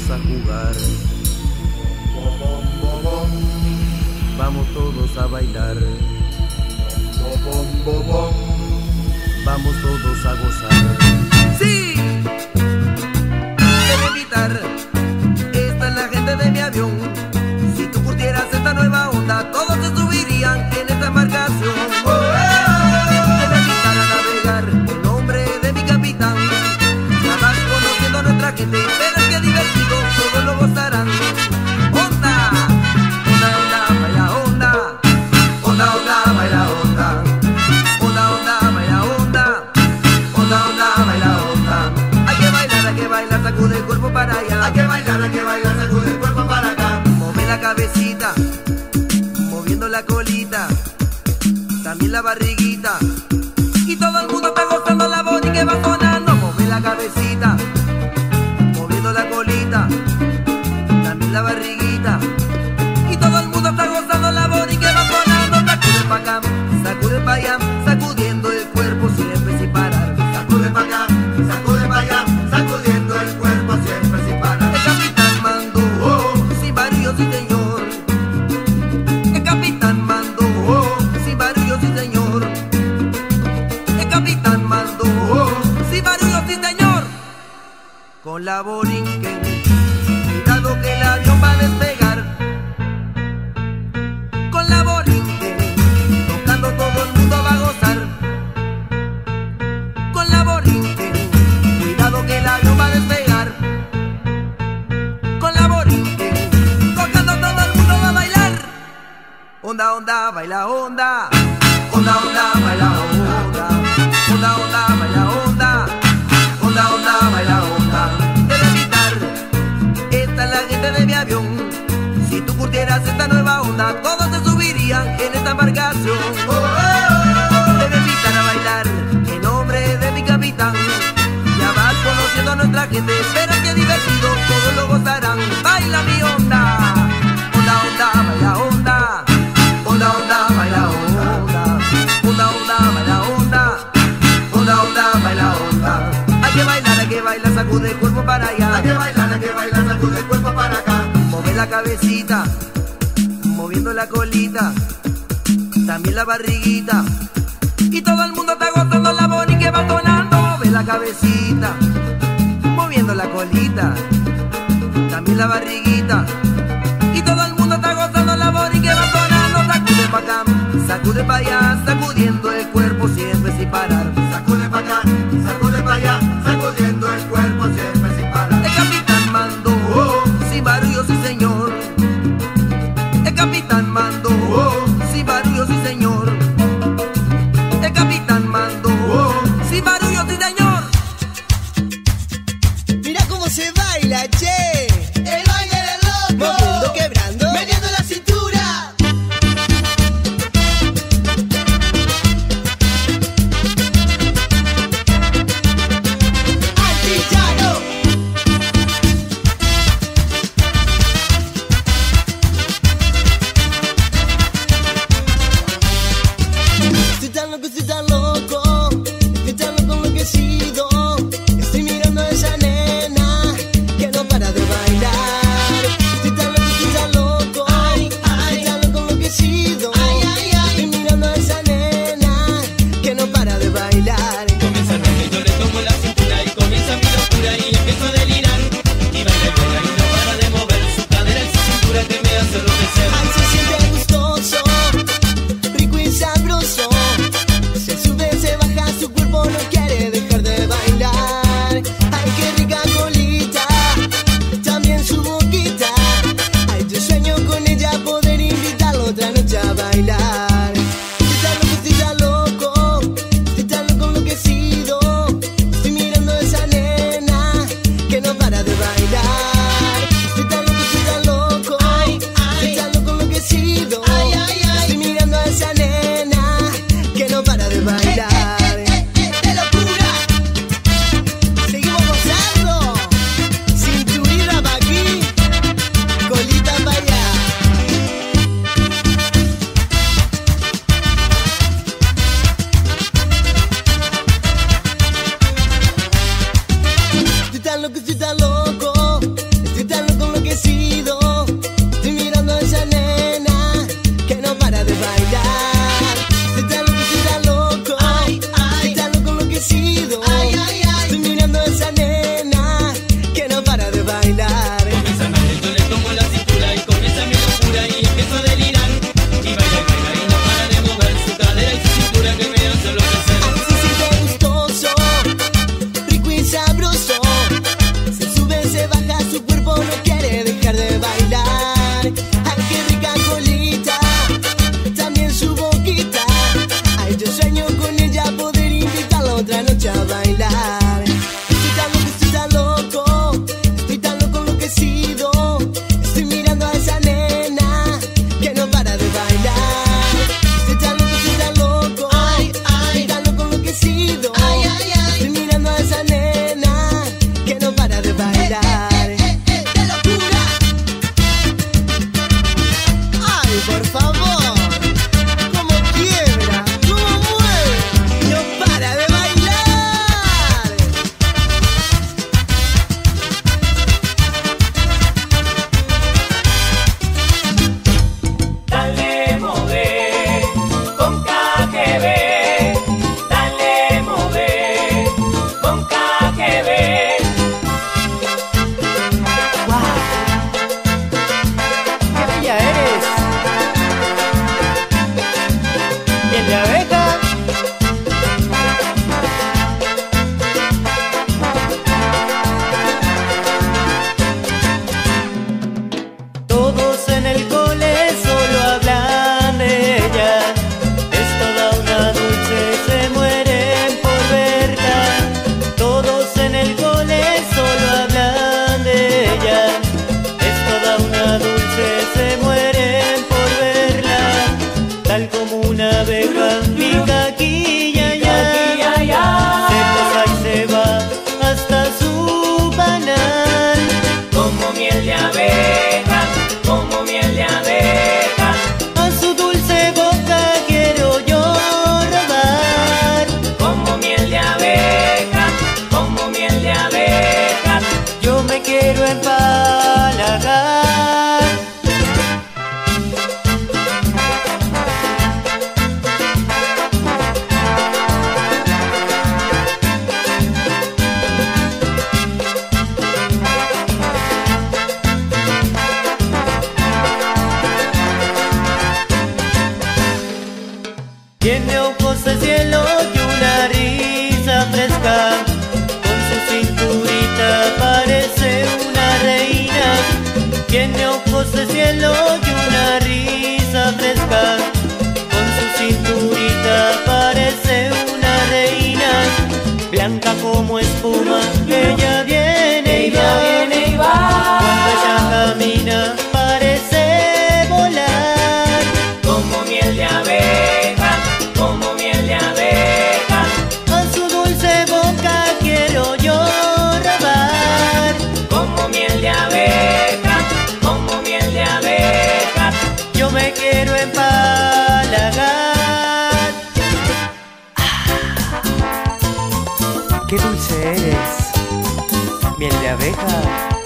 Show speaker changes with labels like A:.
A: a jugar. Vamos todos a bailar. Vamos todos a gozar. ¡Sí! Debe evitar. Esta es la gente de mi avión. Si tú curtieras esta nueva onda, todos se subirían en esta embarcación. Debe evitar a navegar en nombre de mi capitán. Ya vas conociendo a nuestra gente. Verás que divertido, todos lo gozarán. ¡Onda! ¡Onda, onda, baila onda! ¡Onda, onda, baila onda! ¡Onda, onda, baila onda! ¡Onda, onda, baila onda! Hay que bailar, sacude el cuerpo para allá.
B: Hay que bailar, sacude el cuerpo para acá.
A: Mueve la cabecita, moviendo la colita, también la barriguita. Y todo el mundo está gozando la boni que va sonando. Mueve la cabecita, moviendo la colita, también la barriguita. Y todo el mundo está gozando la boni que va sonando. Sacude pa' acá, sacude pa' allá, sacudiendo el cuerpo siempre sin parar.
B: Sacude pa' acá, sacude pa' allá, sacudiendo el cuerpo siempre sin parar.
A: El capitán mandó, sin barullo, sí señor. El capitán mandó, sin barullo, sí señor. El capitán mandó, sin barullo, sí señor. Con la borinquen, cuidado que el avión va a despegar. Con la borinquen, tocando todo el mundo va a gozar. Con la borinquen, cuidado que el avión va a despegar. Con la borinquen, tocando todo el mundo va a bailar. Onda, onda, baila onda. Onda, onda, baila onda. Onda, onda, baila onda. Onda, onda, baila onda. Debe evitar. Esta es la gente de mi avión. Si tú curtieras esta nueva onda, todos se subirían en esta embarcación. Debe evitar a bailar en nombre de mi capitán. Ya vas conociendo a nuestra gente. Espera que divertido, todos lo gozarán. Baila mi onda. Onda, onda, baila onda. Onda, onda, baila onda. Onda, onda, baila onda. Onda, onda, baila onda. Hay que bailar, sacude el cuerpo para allá.
B: Hay que bailar, sacude el cuerpo para acá.
A: Mueve la cabecita, moviendo la colita, también la barriguita. Y todo el mundo está gozando la boni que va sonando. Mueve la cabecita, moviendo la colita, también la barriguita. Y todo el mundo está gozando la boni que va sonando. Sacude pa' acá, sacude pa' allá, sacudiendo el cuerpo siempre sin parar.
B: Sacude pa' acá, sacude pa' allá, sacudiendo el cuerpo siempre sin parar.
A: El capitán mandó, sin barullo, sí señor. El capitán mandó, sin barullo, sí señor. El capitán mandó, sin barullo, sí señor.
C: Mira cómo se baila, che.
B: El baile del loco,
C: Moviendo, quebrando,
B: mediando la cintura.
D: blanca como espuma, ella viene y va.
E: viene y va.
D: Cuando ella camina parece volar.
E: Como miel de abeja, como miel de abeja.
D: A su dulce boca quiero yo robar.
E: Como miel de abeja, como miel de abeja.
D: Yo me quiero empalagar. ¡Qué dulce eres! Miel de abeja.